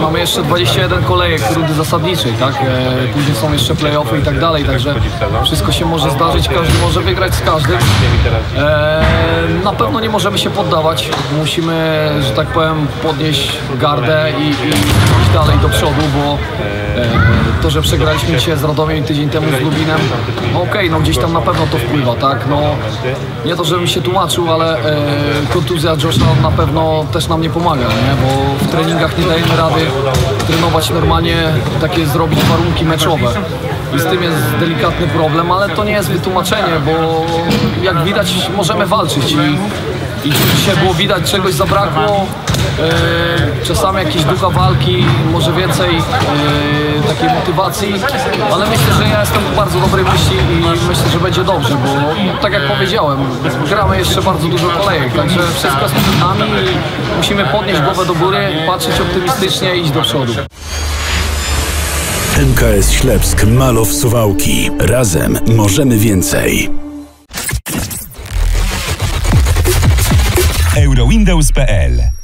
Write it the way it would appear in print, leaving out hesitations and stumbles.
mamy jeszcze 21 kolejek rundy zasadniczej, tak? Później są jeszcze play-offy i tak dalej, także wszystko się może zdarzyć, każdy może wygrać z każdym. Na pewno nie możemy się poddawać, musimy, że tak powiem, podnieść gardę i iść dalej do przodu, bo to, że przegraliśmy dzisiaj z Radomiem tydzień temu z Lubinem, no okej, no gdzieś tam na pewno to wpływa, tak? No, nie to, żebym się tłumaczył, ale kontuzja Josha na pewno też nam nie pomaga, nie? Bo w treningach nie dajemy rady trenować normalnie, takie zrobić warunki meczowe. I z tym jest delikatny problem, ale to nie jest wytłumaczenie, bo jak widać możemy walczyć i dzisiaj było widać, czegoś zabrakło, czasami jakieś ducha walki, może więcej takiej motywacji, ale myślę, że ja jestem w bardzo dobrej myśli i myślę, że będzie dobrze, bo tak jak powiedziałem, gramy jeszcze bardzo dużo kolejek, także wszystko jest przed nami i musimy podnieść głowę do góry, patrzeć optymistycznie i iść do przodu. MKS Ślepsk, Malow, Suwałki. Razem możemy więcej. Eurowindows.pl